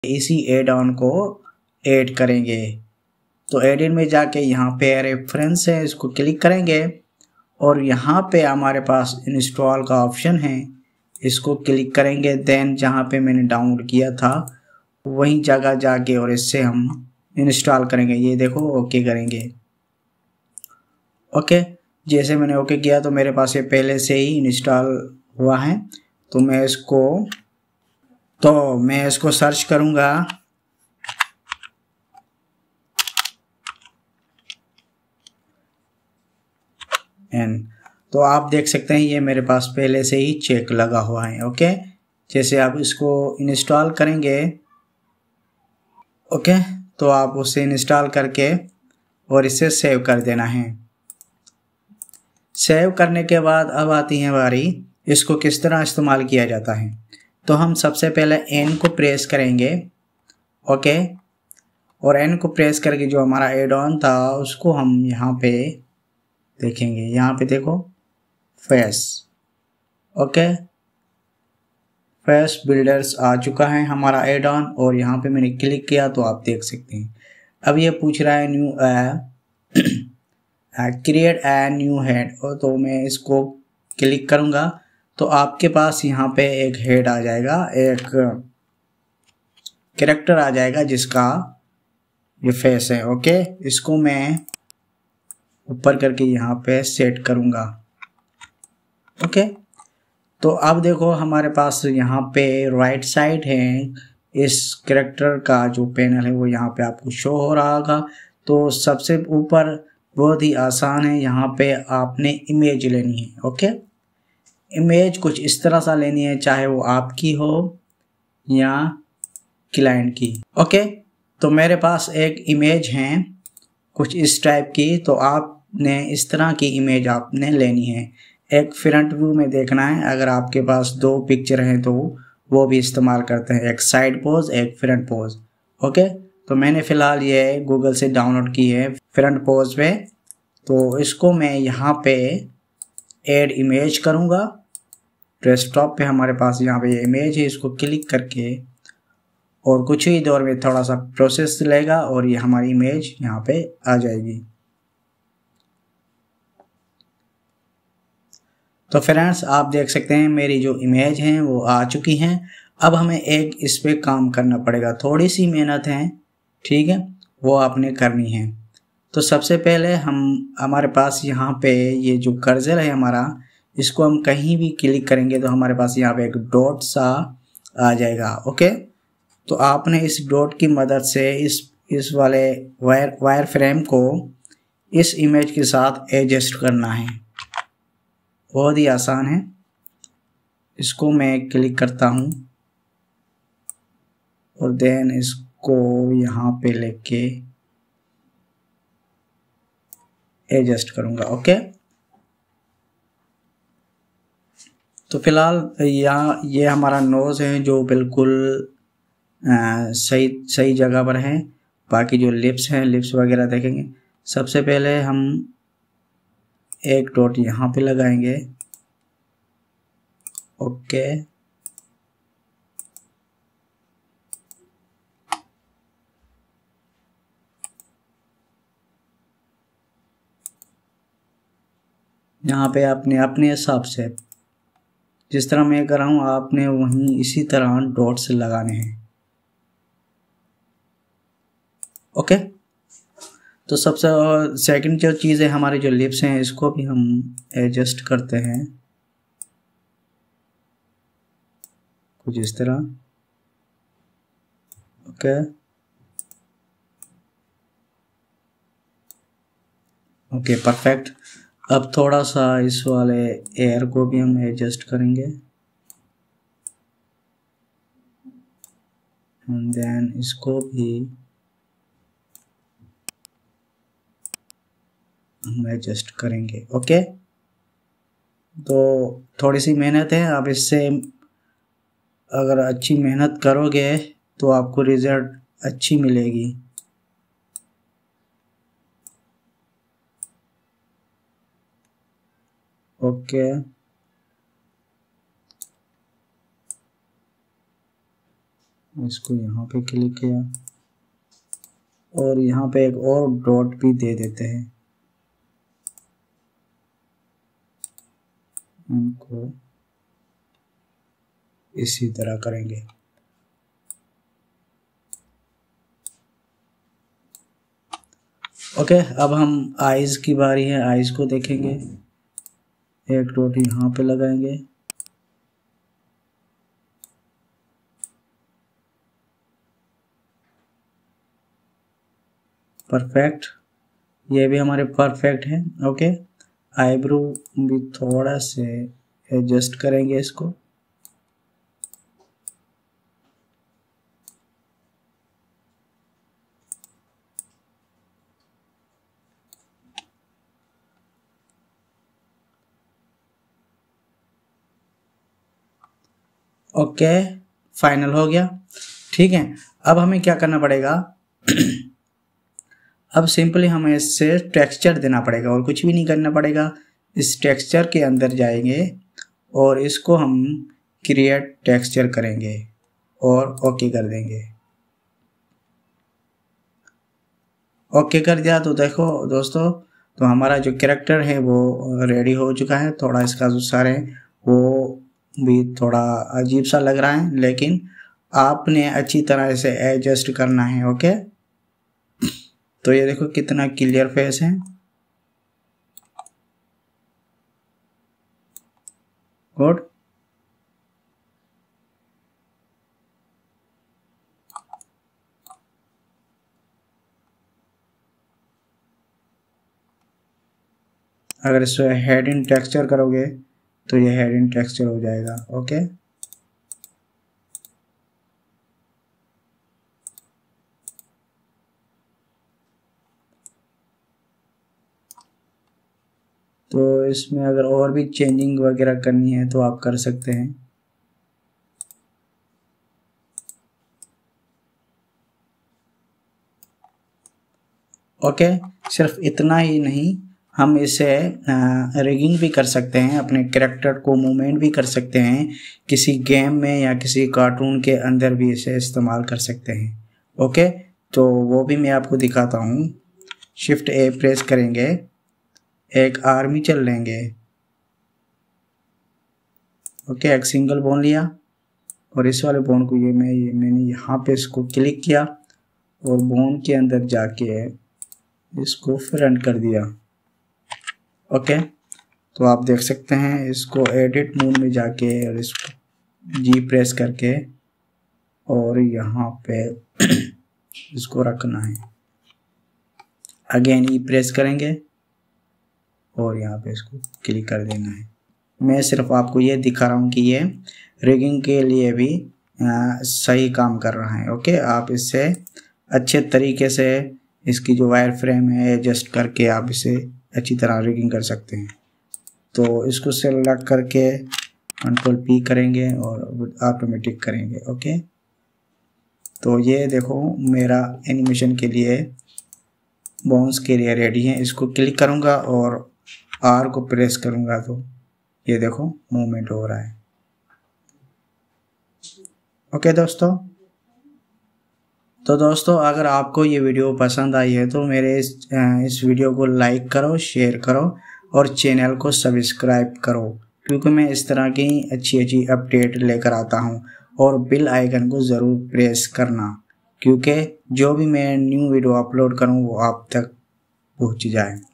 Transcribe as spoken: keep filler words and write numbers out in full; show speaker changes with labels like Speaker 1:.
Speaker 1: इसी add on को add करेंगे। तो एडिट में जाके यहाँ पे रेफरेंस है, इसको क्लिक करेंगे और यहाँ पे हमारे पास इंस्टॉल का ऑप्शन है, इसको क्लिक करेंगे। देन जहाँ पे मैंने डाउनलोड किया था वही जगह जाके और इससे हम इंस्टॉल करेंगे। ये देखो ओके करेंगे। ओके, जैसे मैंने ओके किया तो मेरे पास ये पहले से ही इंस्टॉल हुआ है। तो मैं इसको तो मैं इसको सर्च करूँगा। एन तो आप देख सकते हैं ये मेरे पास पहले से ही चेक लगा हुआ है। ओके, जैसे आप इसको इंस्टॉल करेंगे, ओके, तो आप उसे इंस्टॉल करके और इसे सेव कर देना है। सेव करने के बाद अब आती है बारी इसको किस तरह इस्तेमाल किया जाता है। तो हम सबसे पहले एन को प्रेस करेंगे। ओके, और एन को प्रेस करके जो हमारा एड ऑन था उसको हम यहाँ पे देखेंगे। यहाँ पे देखो फेस, ओके, फेस बिल्डर्स आ चुका है हमारा एड ऑन और यहाँ पे मैंने क्लिक किया तो आप देख सकते हैं। अब ये पूछ रहा है new create a new head, तो मैं इसको क्लिक करूँगा तो आपके पास यहाँ पे एक हेड आ जाएगा, एक कैरेक्टर आ जाएगा जिसका ये फेस है। ओके, इसको मैं ऊपर करके यहाँ पे सेट करूँगा। ओके, तो अब देखो हमारे पास यहाँ पे राइट साइड है, इस कैरेक्टर का जो पैनल है वो यहाँ पे आपको शो हो रहा होगा। तो सबसे ऊपर बहुत ही आसान है, यहाँ पे आपने इमेज लेनी है। ओके, इमेज कुछ इस तरह सा लेनी है, चाहे वो आपकी हो या क्लाइंट की। ओके, तो मेरे पास एक इमेज है कुछ इस टाइप की, तो आपने इस तरह की इमेज आपने लेनी है। एक फ्रंट व्यू में देखना है, अगर आपके पास दो पिक्चर हैं तो वो भी इस्तेमाल करते हैं, एक साइड पोज एक फ्रंट पोज। ओके, तो मैंने फ़िलहाल ये गूगल से डाउनलोड की है फ्रंट पोज पे। तो इसको मैं यहाँ पे ऐड इमेज करूँगा। डेस्कटॉप पे हमारे पास यहाँ पे ये इमेज है, इसको क्लिक करके और कुछ ही देर में थोड़ा सा प्रोसेस लेगा और ये हमारी इमेज यहाँ पे आ जाएगी। तो फ्रेंड्स आप देख सकते हैं मेरी जो इमेज हैं वो आ चुकी हैं। अब हमें एक इस पे काम करना पड़ेगा, थोड़ी सी मेहनत है, ठीक है, वो आपने करनी है। तो सबसे पहले हम हमारे पास यहाँ पे ये जो कर्सर है हमारा, इसको हम कहीं भी क्लिक करेंगे तो हमारे पास यहाँ पे एक डॉट सा आ जाएगा। ओके, तो आपने इस डॉट की मदद से इस इस वाले वायर वायर फ्रेम को इस इमेज के साथ एडजस्ट करना है। बहुत ही आसान है। इसको मैं क्लिक करता हूँ और देन इसको यहाँ पे लेके एडजस्ट करूँगा। ओके, तो फिलहाल यहाँ ये हमारा नोज है जो बिल्कुल आ, सही सही जगह पर है। बाकी जो लिप्स हैं, लिप्स वगैरह देखेंगे। सबसे पहले हम एक डॉट यहाँ पे लगाएंगे। ओके, यहाँ पे आपने अपने हिसाब से जिस तरह मैं कर रहा हूँ आपने वहीं इसी तरह डॉट्स लगाने हैं। ओके, तो सबसे सेकंड जो चीज़ है हमारे जो लिप्स हैं इसको भी हम एडजस्ट करते हैं कुछ इस तरह। Okay, okay perfect. अब थोड़ा सा इस वाले एयर को भी हम एडजस्ट करेंगे एंड देन इसको भी हम एडजस्ट करेंगे। ओके, तो थोड़ी सी मेहनत है। अब इससे अगर अच्छी मेहनत करोगे तो आपको रिजल्ट अच्छी मिलेगी। ओके, इसको यहाँ पे क्लिक किया और यहाँ पे एक और डॉट भी दे देते हैं, इनको इसी तरह करेंगे। ओके, अब हम आइज की बारी है, आइज को देखेंगे। एक डॉट यहाँ पे लगाएंगे, परफेक्ट, ये भी हमारे परफेक्ट है। ओके, आईब्रो भी थोड़ा से एडजस्ट करेंगे इसको। ओके, फाइनल हो गया। ठीक है, अब हमें क्या करना पड़ेगा अब सिंपली हमें इससे टेक्सचर देना पड़ेगा और कुछ भी नहीं करना पड़ेगा। इस टेक्सचर के अंदर जाएंगे और इसको हम क्रिएट टेक्सचर करेंगे और ओके कर देंगे। ओके कर दिया तो देखो दोस्तों, तो हमारा जो कैरेक्टर है वो रेडी हो चुका है। थोड़ा इसका जो सर है वो भी थोड़ा अजीब सा लग रहा है, लेकिन आपने अच्छी तरह से एडजस्ट करना है। ओके, तो ये देखो कितना क्लियर फेस है। गुड, अगर इस हेड इन टेक्सचर करोगे तो ये हेड इन टेक्सचर हो जाएगा। ओके, तो इसमें अगर और भी चेंजिंग वगैरह करनी है तो आप कर सकते हैं। ओके, सिर्फ इतना ही नहीं, हम इसे रिगिंग भी कर सकते हैं, अपने कैरेक्टर को मूवमेंट भी कर सकते हैं, किसी गेम में या किसी कार्टून के अंदर भी इसे इस्तेमाल कर सकते हैं। ओके, तो वो भी मैं आपको दिखाता हूँ। शिफ्ट ए प्रेस करेंगे, एक आर्मी चल लेंगे। ओके, एक सिंगल बोन लिया और इस वाले बोन को ये मैं ये मैंने यहाँ पे इसको क्लिक किया और बोन के अंदर जाके इसको फ्रंट कर दिया। ओके, तो आप देख सकते हैं इसको एडिट मोड में जाके और इसको जी प्रेस करके और यहाँ पे इसको रखना है। अगेन ई प्रेस करेंगे और यहाँ पे इसको क्लिक कर देना है। मैं सिर्फ आपको ये दिखा रहा हूँ कि ये रिगिंग के लिए भी आ, सही काम कर रहा है। ओके, आप इससे अच्छे तरीके से इसकी जो वायर फ्रेम है एडजस्ट करके आप इसे अच्छी तरह रिगिंग कर सकते हैं। तो इसको सेलेक्ट करके कंट्रोल पी करेंगे और ऑटोमेटिक करेंगे। ओके, तो ये देखो मेरा एनिमेशन के लिए बोन्स के लिए रेडी है। इसको क्लिक करूँगा और आर को प्रेस करूँगा तो ये देखो मूवमेंट हो रहा है। ओके दोस्तों, तो दोस्तों अगर आपको ये वीडियो पसंद आई है तो मेरे इस इस वीडियो को लाइक करो, शेयर करो और चैनल को सब्सक्राइब करो, क्योंकि मैं इस तरह की अच्छी अच्छी अपडेट लेकर आता हूँ। और बेल आइकन को ज़रूर प्रेस करना, क्योंकि जो भी मैं न्यू वीडियो अपलोड करूँ वो आप तक पहुँच जाए।